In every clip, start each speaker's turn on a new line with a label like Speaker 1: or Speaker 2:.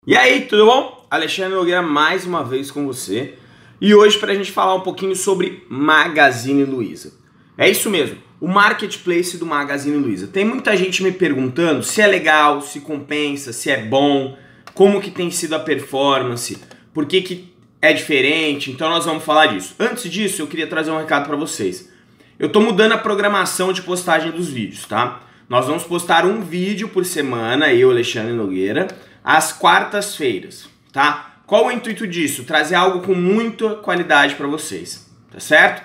Speaker 1: E aí, tudo bom? Alexandre Nogueira mais uma vez com você. E hoje para a gente falar um pouquinho sobre Magazine Luiza. É isso mesmo, o marketplace do Magazine Luiza. Tem muita gente me perguntando se é legal, se compensa, se é bom, como que tem sido a performance, por que é diferente. Então nós vamos falar disso. Antes disso, eu queria trazer um recado para vocês. Eu tô mudando a programação de postagem dos vídeos, tá? Nós vamos postar um vídeo por semana, eu, Alexandre Nogueira, às quartas-feiras, tá? Qual o intuito disso? Trazer algo com muita qualidade para vocês, tá certo?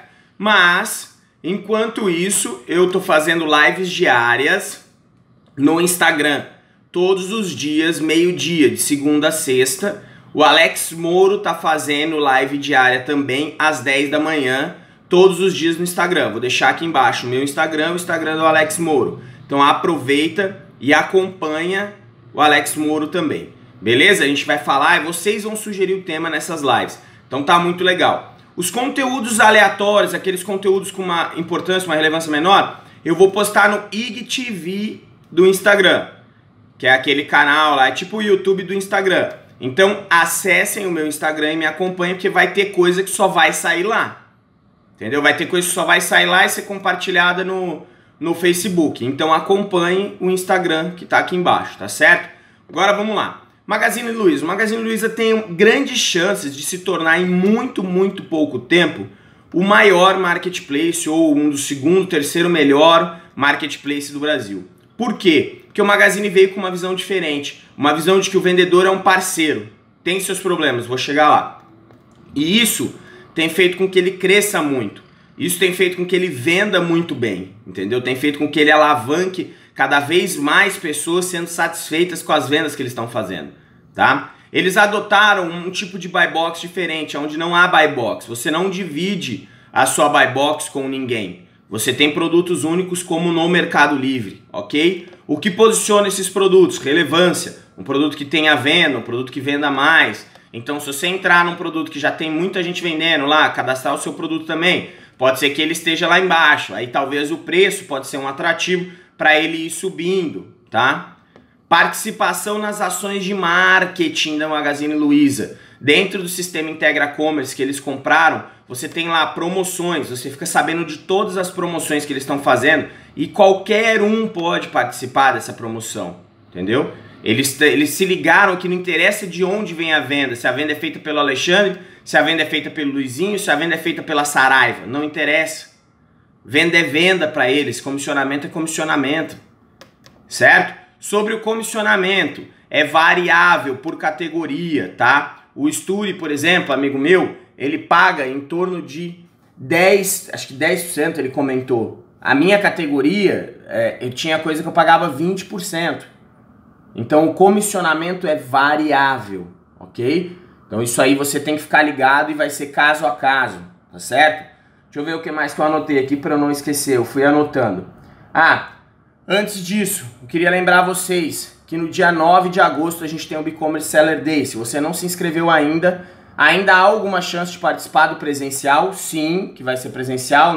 Speaker 1: Mas, enquanto isso, eu tô fazendo lives diárias no Instagram, todos os dias, meio-dia, de segunda a sexta. O Alex Moro tá fazendo live diária também às 10 da manhã, todos os dias no Instagram. Vou deixar aqui embaixo o meu Instagram e o Instagram do Alex Moro. Então aproveita e acompanha o Alex Moro também. Beleza? A gente vai falar e vocês vão sugerir o tema nessas lives. Então tá muito legal. Os conteúdos aleatórios, aqueles conteúdos com uma importância, uma relevância menor, eu vou postar no IGTV do Instagram, que é aquele canal lá, é tipo o YouTube do Instagram. Então acessem o meu Instagram e me acompanhem, porque vai ter coisa que só vai sair lá. Entendeu? Vai ter coisa que só vai sair lá e ser compartilhada no Facebook. Então acompanhe o Instagram que tá aqui embaixo, tá certo? Agora vamos lá. Magazine Luiza. O Magazine Luiza tem grandes chances de se tornar em muito pouco tempo o maior marketplace ou um dos segundo, terceiro melhor marketplace do Brasil. Por quê? Porque o Magazine veio com uma visão diferente. Uma visão de que o vendedor é um parceiro. Tem seus problemas, vou chegar lá. E isso tem feito com que ele cresça muito. Isso tem feito com que ele venda muito bem, entendeu? Tem feito com que ele alavanque cada vez mais pessoas sendo satisfeitas com as vendas que eles estão fazendo, tá? Eles adotaram um tipo de buy box diferente, onde não há buy box. Você não divide a sua buy box com ninguém. Você tem produtos únicos como no Mercado Livre, ok? O que posiciona esses produtos? Relevância. Um produto que tenha venda, um produto que venda mais. Então, se você entrar num produto que já tem muita gente vendendo lá, cadastrar o seu produto também, pode ser que ele esteja lá embaixo. Aí talvez o preço pode ser um atrativo para ele ir subindo, tá? Participação nas ações de marketing da Magazine Luiza. Dentro do sistema Integra Commerce que eles compraram, você tem lá promoções, você fica sabendo de todas as promoções que eles estão fazendo e qualquer um pode participar dessa promoção, entendeu? Eles se ligaram que não interessa de onde vem a venda, se a venda é feita pelo Alexandre, se a venda é feita pelo Luizinho, se a venda é feita pela Saraiva, não interessa. Venda é venda para eles, comissionamento é comissionamento, certo? Sobre o comissionamento, é variável por categoria, tá? O Sturi, por exemplo, amigo meu, ele paga em torno de 10, acho que 10% ele comentou. A minha categoria, eu tinha coisa que eu pagava 20%. Então o comissionamento é variável, ok? Então isso aí você tem que ficar ligado e vai ser caso a caso, tá certo? Deixa eu ver o que mais que eu anotei aqui para eu não esquecer, eu fui anotando. Antes disso, eu queria lembrar vocês que no dia 9 de agosto a gente tem o BigCommerce Seller Day. Se você não se inscreveu ainda há alguma chance de participar do presencial? Sim, que vai ser presencial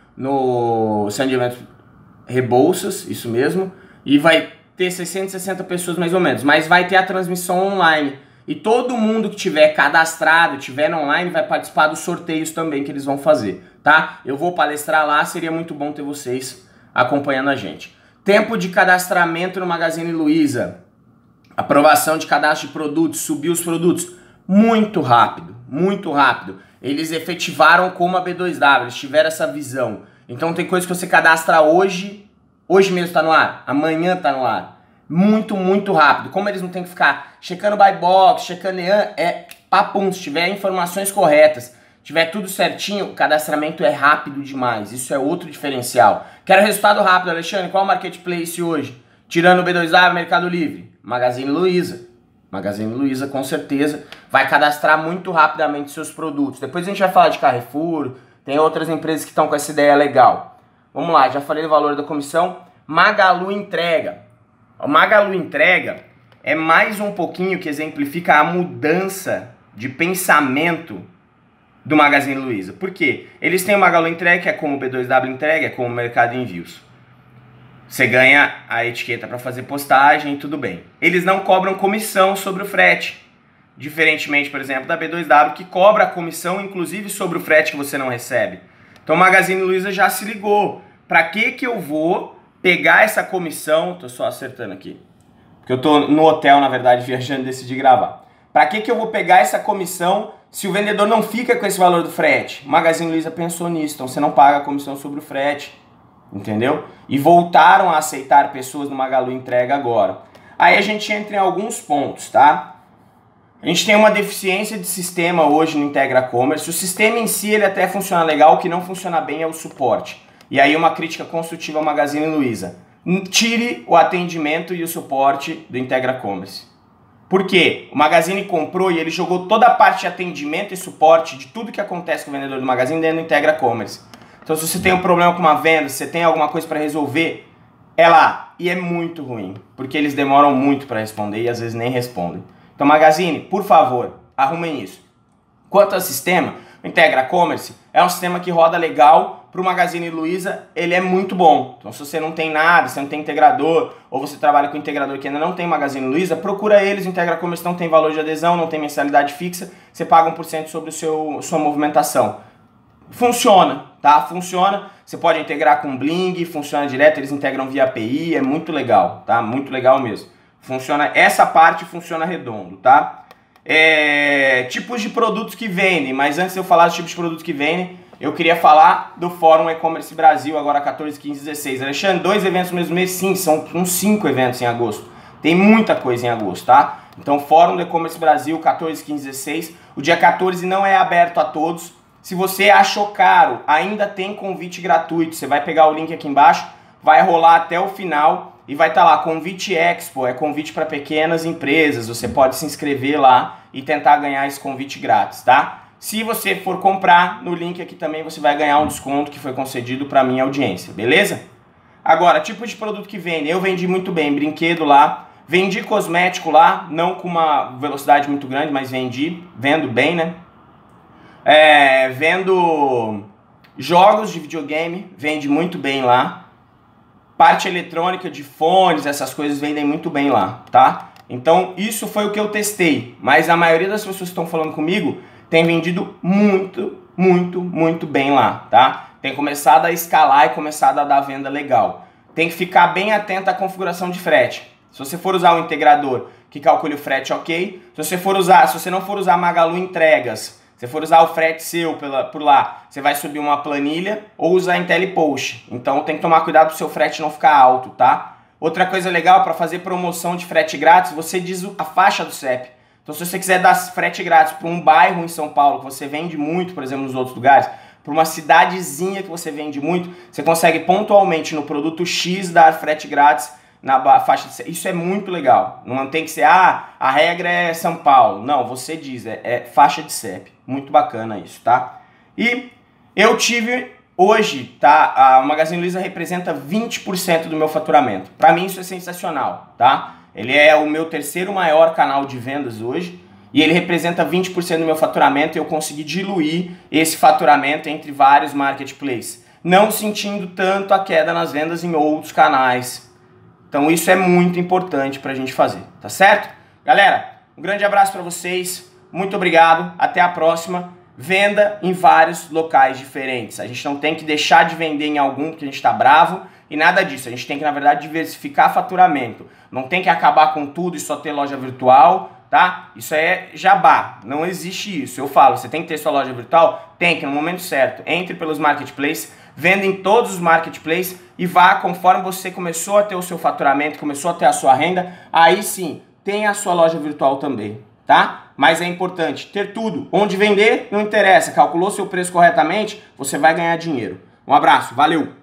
Speaker 1: no Centro de Eventos Rebouças, isso mesmo. E vai ter 660 pessoas mais ou menos, mas vai ter a transmissão online. E todo mundo que tiver cadastrado, tiver online, vai participar dos sorteios também que eles vão fazer, tá? Eu vou palestrar lá, seria muito bom ter vocês acompanhando a gente. Tempo de cadastramento no Magazine Luiza. Aprovação de cadastro de produtos, subir os produtos. Muito rápido, muito rápido. Eles efetivaram como a B2W, eles tiveram essa visão. Então tem coisa que você cadastra hoje mesmo está no ar, amanhã está no ar. Muito rápido. Como eles não tem que ficar checando buy box, checando papum, se tiver informações corretas, tiver tudo certinho, o cadastramento é rápido demais. Isso é outro diferencial. Quero resultado rápido, Alexandre. Qual é o marketplace hoje? Tirando o B2W, Mercado Livre. Magazine Luiza. Magazine Luiza com certeza vai cadastrar muito rapidamente seus produtos. Depois a gente vai falar de Carrefour, tem outras empresas que estão com essa ideia legal. Vamos lá, já falei do valor da comissão. Magalu Entrega. O Magalu Entrega é mais um pouquinho que exemplifica a mudança de pensamento do Magazine Luiza. Por quê? Eles têm o Magalu Entrega, que é como o B2W Entrega, é como o Mercado Envios. Você ganha a etiqueta para fazer postagem e tudo bem. Eles não cobram comissão sobre o frete. Diferentemente, por exemplo, da B2W, que cobra a comissão, inclusive, sobre o frete que você não recebe. Então, o Magazine Luiza já se ligou. Para que eu vou pegar essa comissão? Tô só acertando aqui. Porque eu tô no hotel, na verdade, viajando e decidi gravar. Para que eu vou pegar essa comissão se o vendedor não fica com esse valor do frete? O Magazine Luiza pensou nisso, então você não paga a comissão sobre o frete. Entendeu? E voltaram a aceitar pessoas no Magalu Entrega agora. Aí a gente entra em alguns pontos, tá? A gente tem uma deficiência de sistema hoje no Integra Commerce. O sistema em si ele até funciona legal, o que não funciona bem é o suporte. E aí uma crítica construtiva ao Magazine Luiza. Tire o atendimento e o suporte do Integra Commerce. Por quê? O Magazine comprou e ele jogou toda a parte de atendimento e suporte de tudo que acontece com o vendedor do Magazine dentro do Integra Commerce. Então se você tem um problema com uma venda, se você tem alguma coisa para resolver, é lá. E é muito ruim, porque eles demoram muito para responder e às vezes nem respondem. Então, Magazine, por favor, arrumem isso. Quanto ao sistema, o Integra Commerce é um sistema que roda legal. Para o Magazine Luiza, ele é muito bom. Então, se você não tem nada, você não tem integrador, ou você trabalha com integrador que ainda não tem Magazine Luiza, procura eles. O Integra Commerce não tem valor de adesão, não tem mensalidade fixa, você paga 1% sobre sua movimentação. Funciona, tá? Funciona. Você pode integrar com Bling, funciona direto, eles integram via API, é muito legal, tá? Muito legal mesmo. Funciona, essa parte funciona redondo, tá? Tipos de produtos que vendem, mas antes de eu falar dos tipos de produtos que vendem, eu queria falar do Fórum E-Commerce Brasil, agora 14, 15, 16. Alexandre, 2 eventos no mesmo mês? Sim, são uns 5 eventos em agosto. Tem muita coisa em agosto, tá? Então, Fórum do E-Commerce Brasil, 14, 15, 16. O dia 14 não é aberto a todos. Se você achou caro, ainda tem convite gratuito. Você vai pegar o link aqui embaixo, vai rolar até o final e vai estar lá, Convite Expo, é convite para pequenas empresas. Você pode se inscrever lá e tentar ganhar esse convite grátis, tá? Se você for comprar, no link aqui também você vai ganhar um desconto que foi concedido para minha audiência, beleza? Agora, tipo de produto que vende. Eu vendi muito bem, brinquedo lá. Vendi cosmético lá, não com uma velocidade muito grande, mas vendo bem, né? Vendo jogos de videogame, vende muito bem lá. Parte eletrônica de fones, essas coisas vendem muito bem lá, tá? Então isso foi o que eu testei, mas a maioria das pessoas que estão falando comigo tem vendido muito bem lá, tá? Tem começado a escalar e começado a dar venda legal. Tem que ficar bem atento à configuração de frete. Se você for usar um integrador que calcule o frete, ok. Se você não for usar Magalu Entregas, se for usar o frete seu por lá, você vai subir uma planilha ou usar IntelliPost. Então tem que tomar cuidado para o seu frete não ficar alto, tá? Outra coisa legal, para fazer promoção de frete grátis, você diz a faixa do CEP. Então se você quiser dar frete grátis para um bairro em São Paulo, que você vende muito, por exemplo, nos outros lugares, para uma cidadezinha que você vende muito, você consegue pontualmente no produto X dar frete grátis na faixa de CEP. Isso é muito legal. Não tem que ser, a regra é São Paulo. Não, você diz, é faixa de CEP. Muito bacana isso, tá? E eu tive hoje, tá? A Magazine Luiza representa 20% do meu faturamento. Para mim isso é sensacional, tá? Ele é o meu terceiro maior canal de vendas hoje e ele representa 20% do meu faturamento e eu consegui diluir esse faturamento entre vários marketplaces, não sentindo tanto a queda nas vendas em outros canais. Então isso é muito importante pra gente fazer, tá certo? Galera, um grande abraço para vocês. Muito obrigado, até a próxima. Venda em vários locais diferentes. A gente não tem que deixar de vender em algum porque a gente está bravo e nada disso. A gente tem que, na verdade, diversificar faturamento. Não tem que acabar com tudo e só ter loja virtual, tá? Isso é jabá, não existe isso. Eu falo, você tem que ter sua loja virtual? Tem que, no momento certo. Entre pelos marketplaces, venda em todos os marketplaces e vá conforme você começou a ter o seu faturamento, começou a ter a sua renda, aí sim, tem a sua loja virtual também, tá? Mas é importante ter tudo. Onde vender, não interessa. Calculou seu preço corretamente, você vai ganhar dinheiro. Um abraço, valeu!